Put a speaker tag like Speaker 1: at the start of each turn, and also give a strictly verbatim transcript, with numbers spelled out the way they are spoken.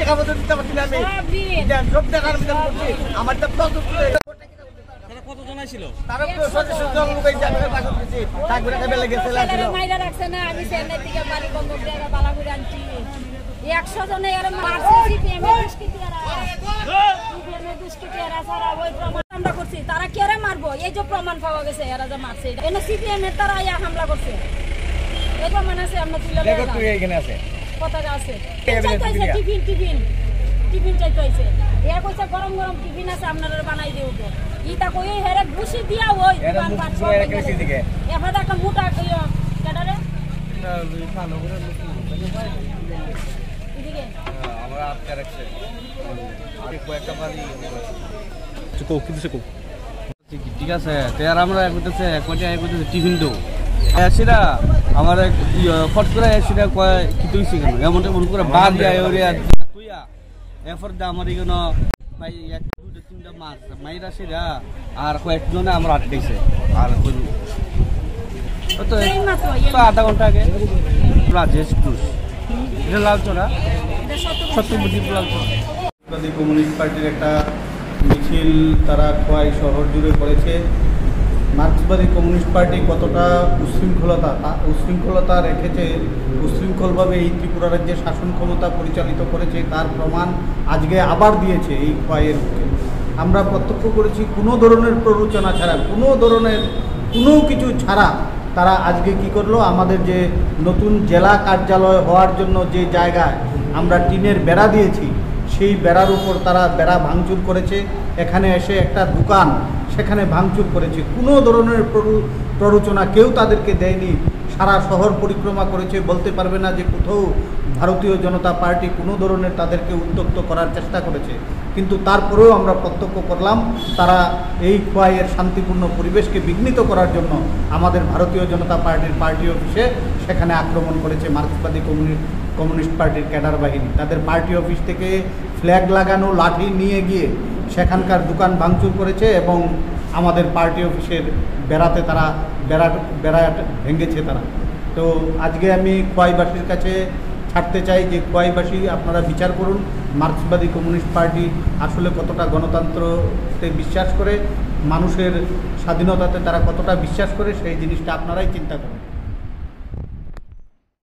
Speaker 1: টাকা পর্যন্ত দিতে পারছি না আমি সব টাকার আবেদন করছি আমার তো
Speaker 2: কতজন ছিল
Speaker 1: তারা সদস্য লোক এই জায়গায় পাঠানো দিয়েছি টাকা টাকা বেলে গেছে
Speaker 3: মাইরা রাখছে না আমি চেন্নাই থেকে বাড়ি বন্ধ করে বালা করে আনছি একশো জনে এর মারছে সিপিএম এর দুষ্কৃতীরা সিপিএম এর দুষ্কৃতীরা সারা ওই প্রমাণ আমরা করছি তারা কেরে মারবো এই যে প্রমাণ পাওয়া গেছে এরা যে মারছে এনে সিপিএম এর তারা ইয়া হামলা করছে এই প্রমাণ আছে আমরা তুলে
Speaker 1: দেখো তুই এখানে আছে
Speaker 3: পতাকা আছে চাইছে টিফিন টিফিন টিফিন চাইছে এর কইছে গরম গরম টিফিন আছে আপনারা বানাই দিও তো ইটা কই হেরে ঘুষি দিয়া ওই দোকান পাট সব কেসি দিকে এফাদা কা মোটা কইও কেডারে না দুই খানো করে এদিকে
Speaker 1: আমরা আটকে রাখছে আর কয়েকটা বাড়ি
Speaker 2: চুকো কিছু কো
Speaker 1: ঠিক আছে তেয়ার আমরা কইতেছে কয়টা কইতেছে টিফিন দাও এসিরা আমার ফট করে এসিরা কয় কি তুইছি কেন এমন মন করে বাদ যায় ওরে তুইয়া এফর দা আমার ইগনো ভাই এক দুটো তিনটা মাছ মাইরা সেরা আর কয়েকজনে আমরা আটকেছে আর কই তো তো আধা ঘন্টা আগে রাজেশ ঘোষ এটা লালচড়া সত্যবতী লালচড়া কমিউনিস্ট পার্টির একটা মিছিল তারা খোয়াই শহর জুড়ে করেছে মার্ক্সবাদী কমিউনিস্ট পার্টি কতটা উশৃঙ্খলতা উশৃঙ্খলতা রেখেছে উশৃঙ্খলভাবে এই ত্রিপুরা রাজ্যে শাসন ক্ষমতা পরিচালিত করেছে তার প্রমাণ আজকে আবার দিয়েছে এই খোয়াইয়ের বুকে আমরা প্রত্যক্ষ করেছি কোনো ধরনের প্ররোচনা ছাড়া কোনো ধরনের কোনো কিছু ছাড়া তারা আজকে কি করলো আমাদের যে নতুন জেলা কার্যালয় হওয়ার জন্য যে জায়গায় আমরা টিনের বেড়া দিয়েছি সেই বেড়ার উপর তারা বেড়া ভাঙচুর করেছে এখানে এসে একটা দোকান সেখানে ভাঙচুর করেছে কোনো ধরনের প্ররোচনা কেউ তাদেরকে দেয়নি সারা শহর পরিক্রমা করেছে বলতে পারবে না যে কোথাও ভারতীয় জনতা পার্টি কোনো ধরনের তাদেরকে উত্ত্যক্ত করার চেষ্টা করেছে কিন্তু তারপরেও আমরা প্রত্যক্ষ করলাম তারা এই খোয়াইয়ের শান্তিপূর্ণ পরিবেশকে বিঘ্নিত করার জন্য আমাদের ভারতীয় জনতা পার্টির পার্টি অফিসে সেখানে আক্রমণ করেছে মার্ক্সবাদী কমিউনিস্ট কমিউনিস্ট পার্টির ক্যাডার বাহিনী তাদের পার্টি অফিস থেকে ফ্ল্যাগ লাগানো লাঠি নিয়ে গিয়ে সেখানকার দোকান ভাঙচুর করেছে এবং আমাদের পার্টি অফিসের বেড়াতে তারা বেড়া বেড়া ভেঙেছে তারা তো আজকে আমি খোয়াইবাসীর কাছে ছাড়তে চাই যে খোয়াইবাসী আপনারা বিচার করুন মার্ক্সবাদী কমিউনিস্ট পার্টি আসলে কতটা গণতন্ত্রতে বিশ্বাস করে মানুষের স্বাধীনতাতে তারা কতটা বিশ্বাস করে সেই জিনিসটা আপনারাই চিন্তা করুন।